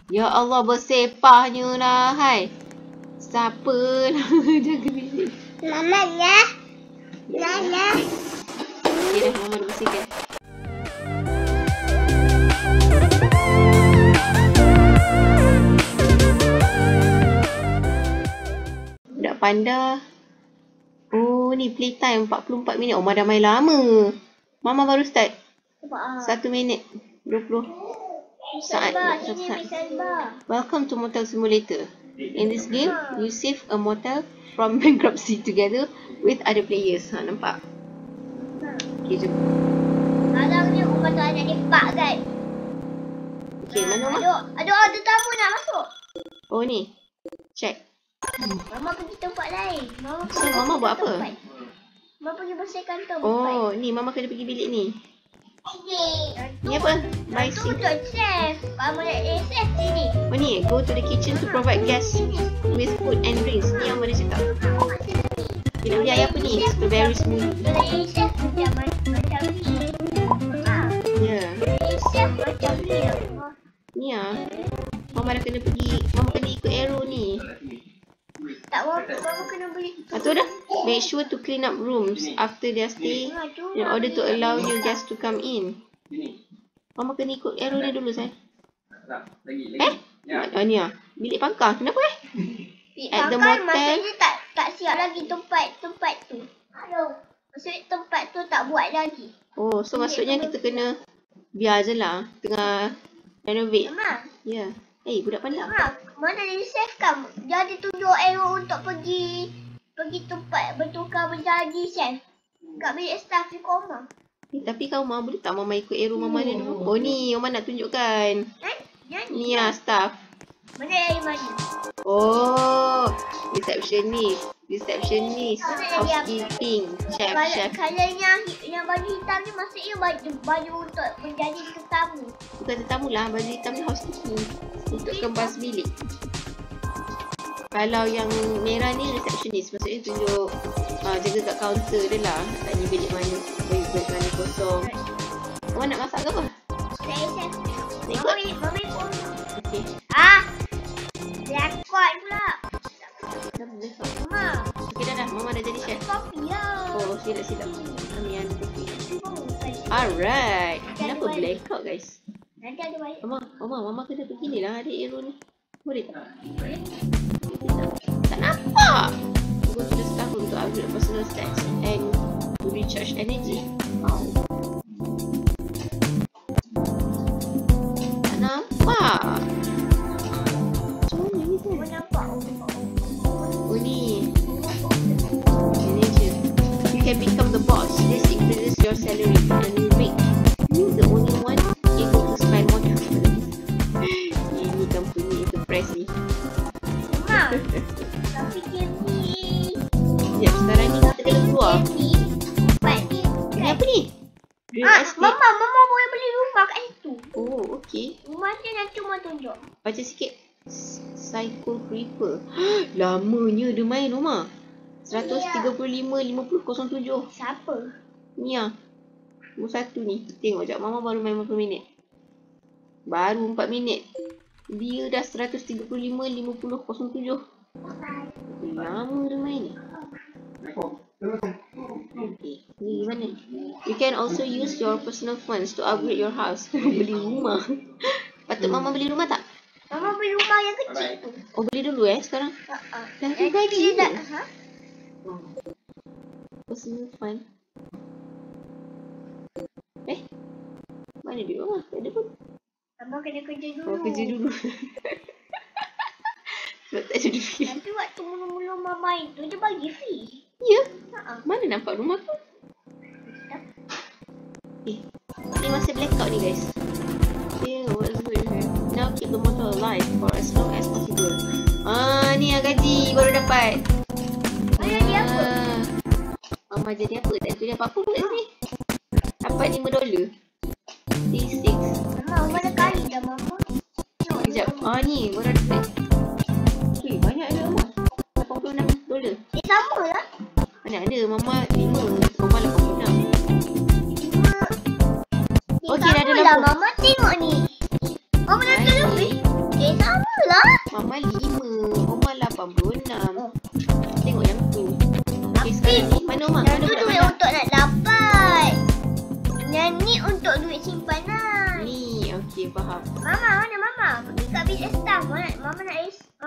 Ya Allah, bersepahnya lah. Hai. Siapa lah jaga bilik? Mama ya. Nana. Okay dah, Mama dah bersihkan. Budak panda. Oh, ni playtime 44 minit. Oh, Mama dah main lama. Mama baru start. 1 minit 20 saat. Welcome to Motel Simulator. In this game, you save a motel from bankruptcy together with other players. Ha, nampak? Okay, jom. Kadang ni rumah tu ada lepak kan. Okay, mana Mama? Ada tamu nak masuk. Oh, ni. Check. Mama pergi tempat lain. So, Mama buat apa? Mama pergi bersihkan tempat. Oh, ni Mama kena pergi bilik ni. Ni apa? Buy Tu sink. duduk chef. Mama nak chef sini. Oh ni, go to the kitchen to provide guests with food and drinks. Ni yang mana cakap. Kita beli air apa ni? Strawberry smoothie. Kalau chef macam ni. Ya. Chef macam ni. Ni lah. Mama dah kena pergi. Mama kena ikut arrow ni. Tak mama kena beli. Tu dah. Make sure to clean up rooms after their stay in order to allow new guests to come in. Mama kena ikut arrow ni dulu, saya. Oh ni lah. Bilik pangkal. Kenapa At the motel. Maksudnya tak siap lagi tempat tu. Maksudnya tempat tu tak buat lagi. Oh, so maksudnya kita kena biar je lah. Tengah renovate. Mama. Ya. Budak panda. Mana dia save kan? Dia ada tunjuk arrow untuk pergi tempat bertukar berjanji chef. Kat bilik staff di koma. Tapi kau Mama boleh tak Mama ikut arrow Mama ni dulu? Oh ni, Mama nak tunjukkan. Ni lah staff. Mana yang mana? Oh, receptionist, housekeeping, chef. Kalau yang baju hitam ni maksudnya baju untuk menjadi tetamu. Bukan tetamu lah, baju hitam ni housekeeping. Untuk kembas bilik. Kalau yang merah ni receptionist, maksudnya tunjuk jaga kat kaunter dia lah. Tanya bilik mana, bilik mana kosong. Mama nak masak ke apa? Saya chef. Mama ikut. Okey. Lakot pula. Dah besok. Mama. Okey dah. Mama dah jadi chef. Kopi lah. Oh, silap. Kami yang kopi. Alright. Kenapa blackout guys? Nanti ada balik. Mama kena pergi ni lah. Ada arrow ni. Boleh tak? Tak nampak. Go to the staff room to upgrade personal stats and to recharge energy. Tak nampak. Macam mana ni kan? Nampak. Oh ni. Manager. You can become the boss. This increases your salary and you make you the only one able to spend more time. Ini company enterprise ni. Mama. Tapi Kemi. Sekejap, sekarang ni kita kena keluar. Tempat ni. Ini apa ni? Real estate. Mama boleh beli rumah kat situ. Oh, okey. Rumah tu nanti Mama tunjuk. Baca sikit. Cycle Creeper. Lamanya dia main Mama. 135.50.07. Siapa? Ni lah. Nombor 1 ni. Tengok sekejap. Mama baru main berapa minit? Baru 4 minit. Dia dah 135.50.07. Lama dia main ni. Okay. Ni mana? You can also use your personal funds to upgrade your house. Beli rumah. Patut Mama beli rumah tak? Mama beli rumah yang kecil tu. Oh, beli dulu sekarang? Dah Yang gaji kecil ke? dah. Personal fund. Mana duit Mama? Tak ada pun. Mama kena kerja dulu. Oh, kerja dulu. Sebab tak ada duit. Nanti waktu mula-mula Mama itu dia bagi fee. Ya? Mana nampak rumah tu? Ni masih blackout ni guys. Okay, what's good here? Now keep the motor alive for as long as possible. Ni yang gaji baru dapat. Jadi apa? Mama jadi apa? Tak ada apa-apa pun kat sini. Dapat $5. T6. Mama dah kali dah Mama. Sekejap. Ni baru dapat. Okay, banyak ada Mama. $86. Sama lah. Mana ada? Mama 5. Mama 86. Okey, dah ada lah lampu. Mama tengok ni. Mama dah lebih.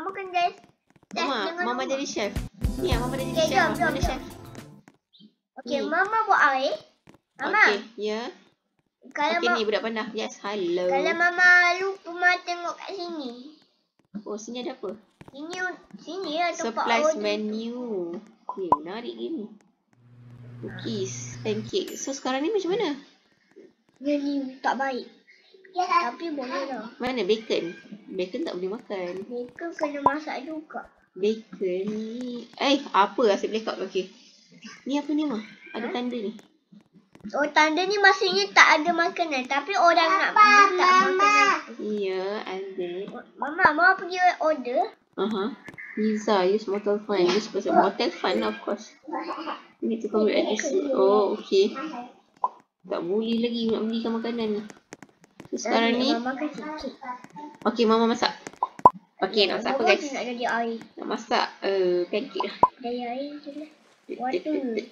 Mama kena Mama jadi chef. Ni Mama jadi Okay, chef. jom. Mana chef? Okay, Ni. Mama buat air. Mama, Okay, ya. kalau Okay, ni budak pandah. Yes, hello. kalau Mama lupa Mama tengok kat sini. Oh, sini ada apa? Sini lah tempat Supplies order. menu. Ni, menarik ni. Cookies, pancake. So, sekarang ni macam mana? Dia ni tak baik. Tapi boleh lah. Mana bacon? Bacon tak boleh makan. Bacon kena masak juga. Bacon ni... apa asyik blackout? Okay. Ni apa ni, Ma? Ada tanda ni. Oh, tanda ni maksudnya tak ada makanan. Tapi orang nak minta makanan. Ya, ada. Mama pergi order. Pizza, use Motel Fun. Use person Motel Fun, of course. Need to convert at this. Oh, okay. Tak boleh lagi nak belikan makanan ni. So, sekarang ni... Mama kasi cake. Okay, Mama masak. Okay, nak masak apa guys? Nak jadi air. Nak masak pancake lah. Jadi air je lah. Water.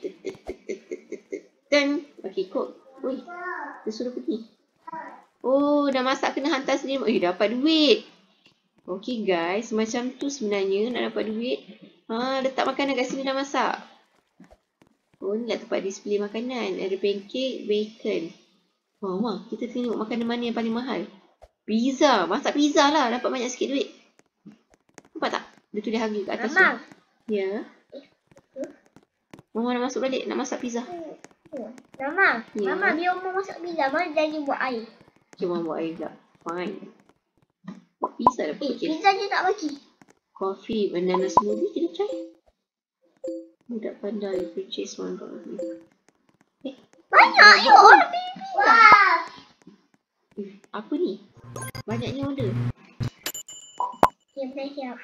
Dan, okay, cook. Ui, dia suruh pergi. Oh, dah masak kena hantar sendiri. Dapat duit. Okay guys, macam tu sebenarnya nak dapat duit. Letak makanan kat sini dah masak. Oh, ni lah tempat display makanan. Ada pancake, bacon. Ma, kita tengok makanan mana yang paling mahal. Pizza. Masak pizza lah. Dapat banyak sikit duit. Nampak tak? Dia tulis harga kat atas Mama. tu. Ya. Mama nak masuk balik. Nak masak pizza. Mama. Ya. Mama, biar Mama masak pizza. Mama jadi buat air. Okay, Mama buat air pula. Fine. Buat pizza dah. Pizza je tak bagi. Coffee, banana smoothie. Kita try. Budak pandai purchase one coffee. Banyak je orang pilih pizza. Apa ni? Banyaknya order. Siap.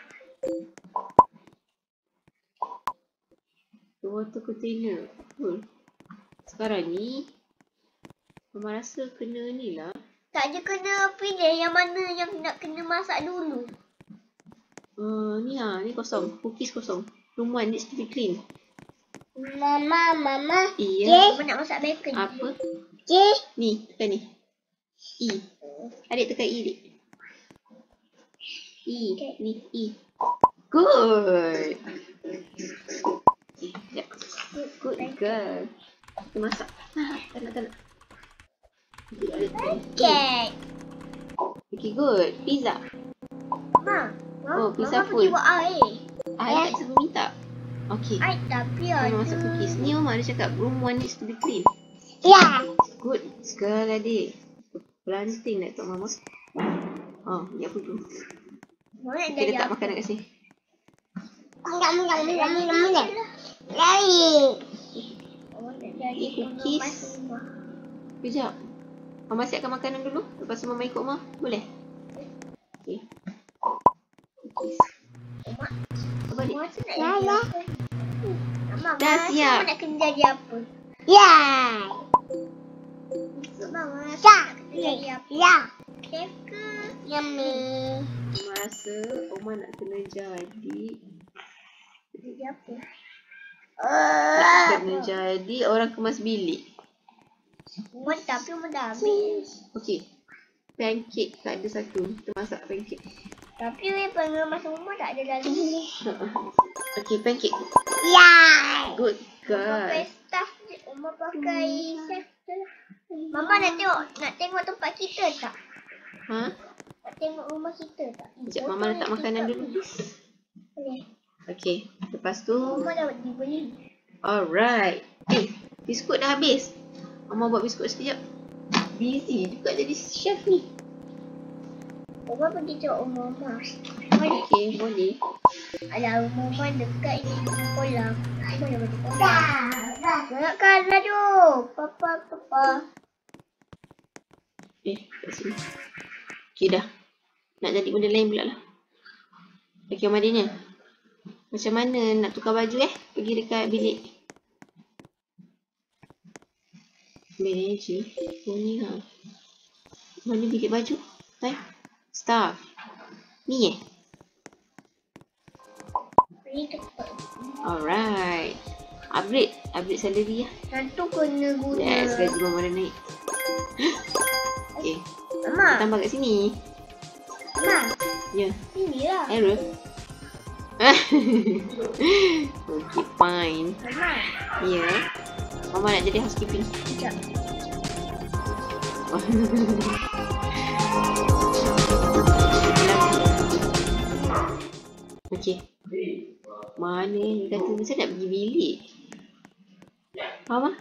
Water container. Sekarang ni Mama rasa kena ni lah. Tak je kena pilih yang mana yang nak kena masak dulu. Ni kosong. Cookies kosong. Room 1 needs to be clean. Mama. Iya. Mama nak masak bacon. Apa? Cik. Ni, tekan ni. E. Adik tekan E, Dik. E. Ni, E. Good. Sekejap. Good girl. Kita masak. Tak nak. Cake. Okay, good. Pizza. Mama. Oh, pizza Mama full. pergi buat air. Tak bisa minta. Okay. Air tapi ada. Mama masak cookies. Ni Mama ada cakap room 1 needs to be clean. Ya. Good girl adik. Planting nak tok Mama. Ni apa tu? Mama nak Okay, jadi letak apa? makanan kat sini. Lari. Ni cookies. Sekejap. Mama siapkan makanan dulu. Lepas tu Mama ikut Mama. Boleh? Okay. Cookies. Apa ni? Mama tu nak jadi apa? Mama, Dah siap. Mama nak kena jadi apa? Ya. Mama nak kena jadi apa? Ya. Chef ke? Yummy. Mama rasa Oma nak kena jadi Jadi apa? kena jadi orang kemas bilik. Tapi Mama dah habis. Okey. Pancake tak ada satu. Kita masak pancake. Tapi pengemas rumah tak ada lagi. Okey, pancake. Ya. Good Pakai girl. staff je. Mama pakai chef je lah. Mama nak tengok tempat kita tak? Nak tengok rumah kita tak? Sekejap, Mama letak makanan dulu. Boleh. Okey. Lepas tu, Mama dah dibeli. alright. Biskut dah habis. Mama buat biskut sekejap. Busy juga jadi chef ni. Mama pergi tengok rumah Mama. Okey, boleh. Alah, rumah Mama dekat ni kolam. Mama dah pergi kolam. Gerakkan lah tu. Papa. Kat sini. Okey dah. Nak jadi benda lain pula lah. Okey, Madinah. Macam mana nak tukar baju pergi dekat bilik. Manager. Oh ni Mana bilik baju? Staff. Ni Ni tempat. Alright. Upgrade salary lah. Tentu kena guna. Yes, gaji Mama dah naik. Okay. Mama. Tambah kat sini. Mama. Ya. Sini lah. Error. Okay, fine. Mama. Ya. Mama nak jadi housekeeping. Sekejap. Okay. Mana ni kata saya nak pergi bilik. Mama?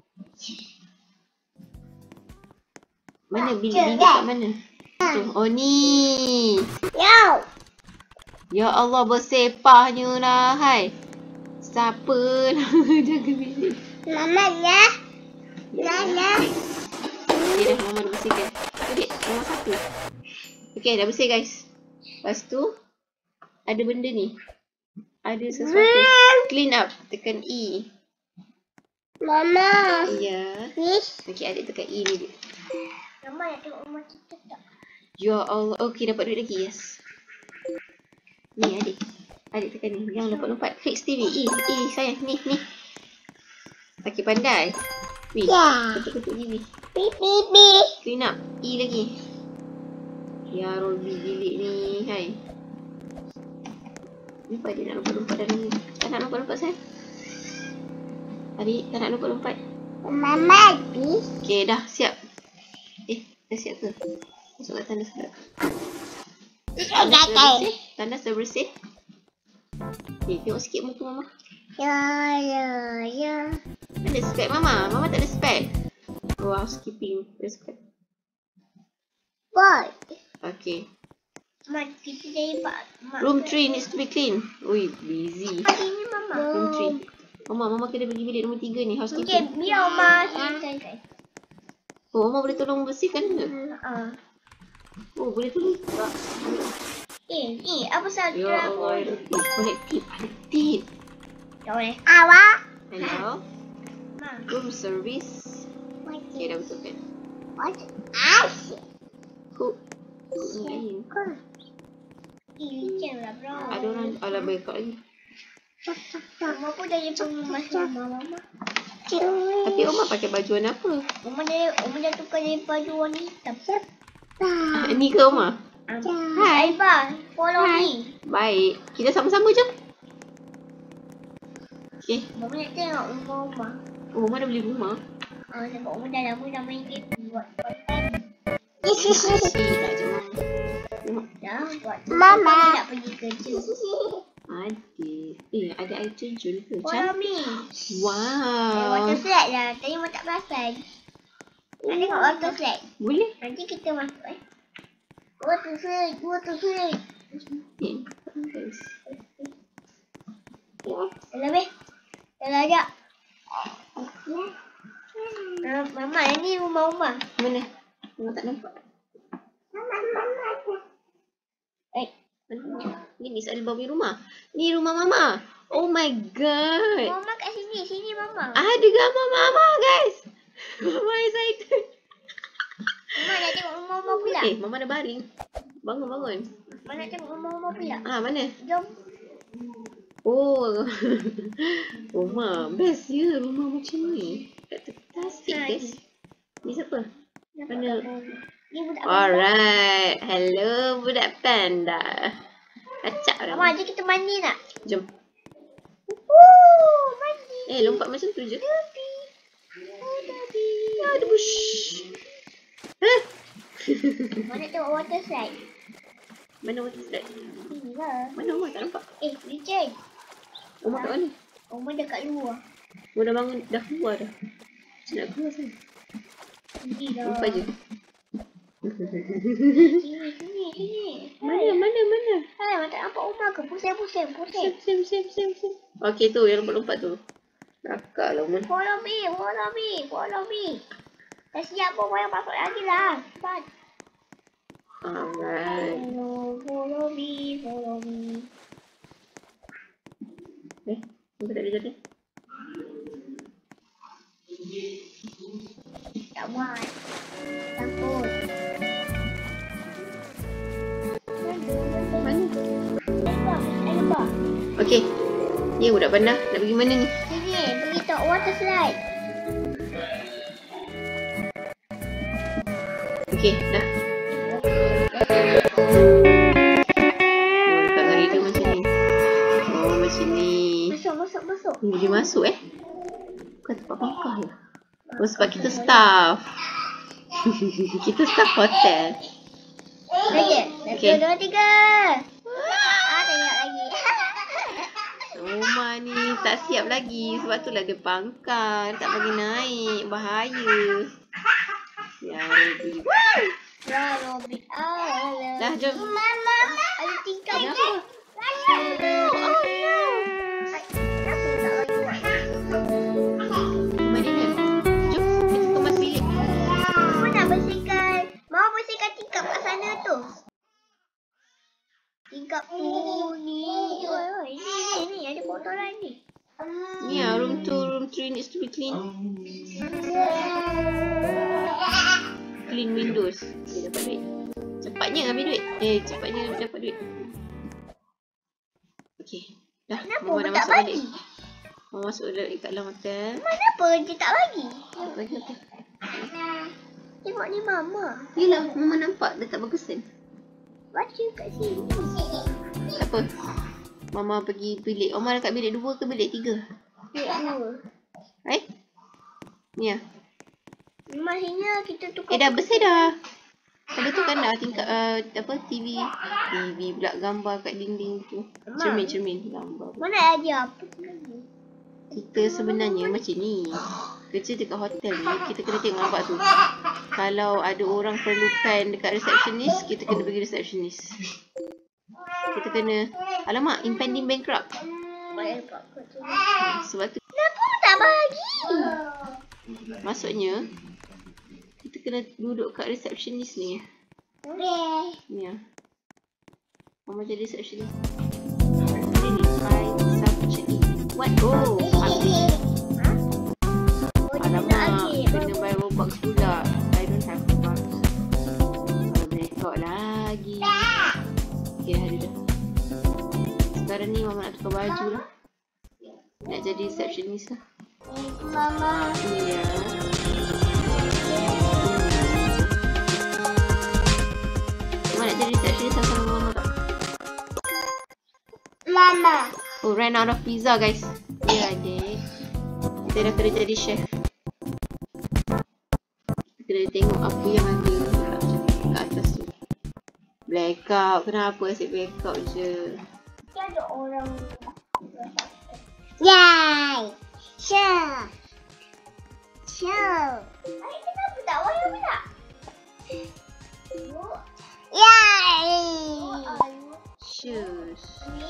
Mana bilik kat mana? Tu. Oh ni. Yo. Ya Allah bersepahnya lah. Hai. Siapa nak jaga bilik? Mama ya. Mama. Okay dah, Mama dah bersihkan. Adik, Mama satu. Okay, dah bersih guys. Lepas tu, ada benda ni. Ada sesuatu. Clean up. Tekan E. Mama. Ya. Yes. Okay, adik tekan E ni. Mama nak tengok rumah kita tak? Ya Allah. Okay, dapat duit lagi. Yes. Ni adik. Adik tekan ni. Jangan lompat-lompat. Fix TV. E sayang. Ni. Okay, pandai. Wih. Ya. Ketuk-ketuk TV. Beep beep beep. Clean up. E lagi. Ya Robby bilik ni. Hai. Kenapa adik nak lompat-lompat dalam ni? Tak nak lompat-lompat sayang? Adik tak nak lompat-lompat? Mama habis. Okay, dah siap. Dah siap ke? Masuk kat tandas pula. Tandas dah bersih. Okay, tengok sikit muka Mama. Ya. Ada spek Mama? Mama tak ada spek. Oh, housekeeping. Ada spek. Boy. Okay. Mak, kita jadi pak. Room 3 needs to be clean. Ui, busy. Ini Mama. Room 3. Mama kena pergi bilik nombor 3 ni. Okay, Housekeeping. biar Mama selesaikan. Oh, Mama boleh tolong bersihkan ke? Oh, boleh tolong tak? Ni apa sahaja Ya aku. Allah. Kolektif. Tak boleh. Awak. Hello. Ma. Room service. Okay, dah betul kan? What? Asyik. Cook. Ni. Licin lah bro. Ada orang ala berkat lagi. Mama pun dah jumpa rumah sama Mama. Tapi Oma pakai baju warna apa? Mama dah tukar jadi baju warna hitam. Ni ke Oma? Hai Aiba, follow me. Baik. Kita sama-sama jom. Okay. Mama nak tengok rumah. Oh, Oma dah beli rumah. Sebab Mama dah lama dah main game buat konten. Tak je Mama. Dah buat. Mama nak pergi kerja. Adik. Ada air terjun ke? Follow me. Wow. Water slide lah. Tadi Mama tak perasan. Nak tengok water slide. Boleh? Nanti kita masuk Water slide. Ni. Guys. Dah habis. Dah ajak. Mama, ni rumah Mama. Mana? Mama tak nampak. Mana? Ni Miss Alba punya rumah. Ni rumah Mama. Oh my god. Mama kat sini. Sini Mama. Ada gambar Mama guys. Mama excited. Mama nak tengok rumah Mama pula. Mama dah baring. Bangun. Mama nak tengok rumah Mama pula. Mana? Jom. Oh. Rumah. Best ya rumah macam ni. Kat tepi tasik guys. Ni siapa? Mana? Ni budak Alright. Hello budak panda. Kacak dah. Mama, jom kita mandi nak? Jom. Mandi. Lompat macam tu je. Ada bush. Mama nak tengok water slide. Mana water slide? Sini lah. Mana Oma tak nampak? Licin. Oma kat mana? Mama dah kat luar. Oma dah bangun, dah keluar dah. Macam nak keluar sana. Sini dah. Nampak je. Sini. Mana? Hai, Mama tak nampak rumah ke? Pusing. Sim. Okey tu, yang lompat-lompat tu. Nakal lah Oma. Follow me. Dah siap pun, Mama masuk lagi lah. Cepat. Alright. Follow me. Apa tak ada jadi? Tak buat. Takut. Mana? Alba. Okey. Ni budak bandar. Nak pergi mana ni? Sini, pergi tengok water slide. Okey, dah. Oh, tak ngeri dia macam ni. masuk Bukan tempat bangkah lah. Oh, sebab kita staff. Kita staff hotel. Lagi? Okay. 1, 2, 3. Tengok lagi. Rumah ni tak siap lagi. Sebab tu lah dia bangkang. Tak bagi naik. Bahaya. Ya, ready. Robin. Dah, jom. Mama. Ada tingkap ni. Kenapa? Kemana? Jom, kita kemas bilik. Aku nak bersihkan. Mau bersihkan tingkap kat sana tu. Tingkap tu ni. Ni ada kotoran ni. Ni lah, room 3 needs to be clean. Clean windows. Dia dapat duit. Cepatnya ambil duit. Cepatnya dapat duit. Okay. Dah, Kenapa Mama dah tak masuk bagi? balik. Mama masuk kat dalam hotel. Kenapa dia tak bagi? Tak bagi hotel. Tengok ni Mama. Yelah, Mama nampak dia tak berkesan. Baca kat sini. Tak apa. Mama pergi bilik. Mama dekat bilik 2 ke bilik 3? Bilik 2. Ni lah. Maksudnya kita tukar. Dah bersih dah. Ada tu kan dah tingkat TV pula gambar kat dinding tu. Cermin gambar. Mana ada apa lagi? Kita sebenarnya macam ni. Kerja dekat hotel ni kita kena tengok nampak tu. Kalau ada orang perlukan dekat receptionist, kita kena pergi receptionist. Kita kena alamak impending bankrupt. Sebab tu Kenapa tak bagi? maksudnya kita kena duduk kat receptionist ni. Ni lah. Mama jadi receptionist. Ini what? Oh, habis. Alamak, kena buy Robux pula. I don't have Robux. Blackout lagi. Okay, dah ada. Sekarang ni Mama nak tukar baju lah. Nak jadi receptionist lah. Mama. Ya. Mama nak jadi receptionist sama Mama tak? Mama. Oh, ran out of pizza guys. Ya, adik. Kita dah kena jadi chef. Kita kena tengok apa yang ada kat atas tu. Blackout. Kenapa asyik blackout je? Ada orang. Yay! Show! Kenapa tak warna tak? Yay! Shoes.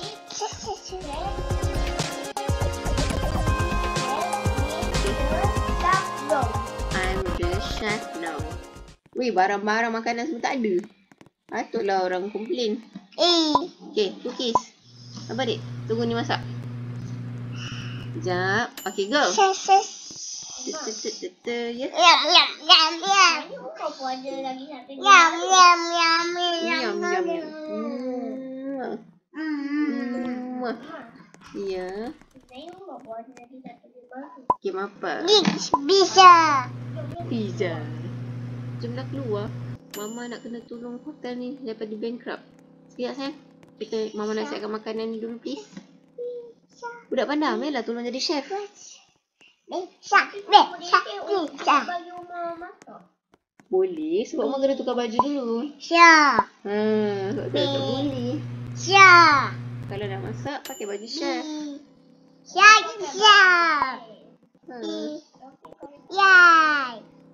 I'm the chef now. Weh, barang-barang makanan semua tak ada. Patutlah orang komplain. Okay, cookies. Apa adik? Tunggu ni masak. Sekejap. Okay, go. Ya. Ini bukan pun ada lagi satu. Yum. Ya. Saya bukan pun ada lagi satu. Game apa? Bisa. Pizza. Jomlah keluar. Mama nak kena tolong hotel ni daripada bankrupt. Sekejap sayang. Mama nak siapkan makanan ni dulu please. Budak pandai lah tolong jadi chef. Bisa. Bagi rumah masak. Boleh sebab Mama kena tukar baju dulu. Bisa. Sebab tu tak boleh. Bisa. Kalau nak masak pakai baju chef. Bisa. Yay.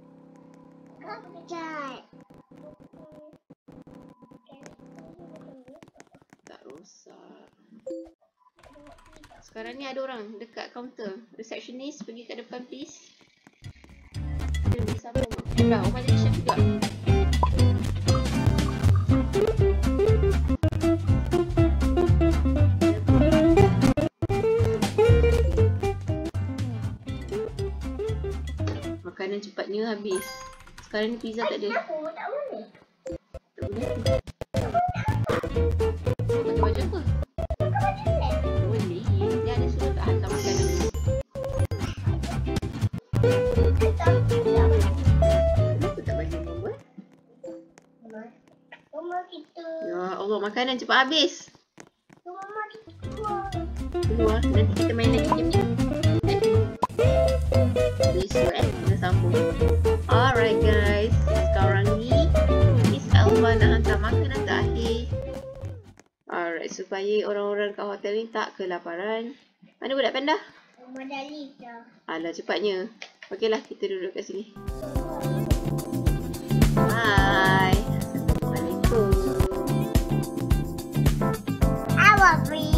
Tak rosak. Sekarang ni ada orang dekat kaunter. Receptionist pergi kat depan please. Dia bisa apa? Dah, Omar jadi chef juga. Makanan cepatnya habis. Sekarang ni pizza tak ada. Tak boleh. Tak boleh. Pakai baju apa? Boleh. Dia ada suruh tak hantar makanan. Kenapa tak bagi Mama? Rumah kita. Ya Allah, makanan cepat habis. Rumah kita keluar. Keluar. Nanti kita main lagi game ni. Besok kita sambung. Alright guys, sekarang ni Miss Elva nak hantar makanan ke akhir. Alright, supaya orang-orang kat hotel ni tak kelaparan. Mana budak panda? Madali dah. Alah, cepatnya. Okeylah, kita duduk kat sini. Bye. Assalamualaikum. I will be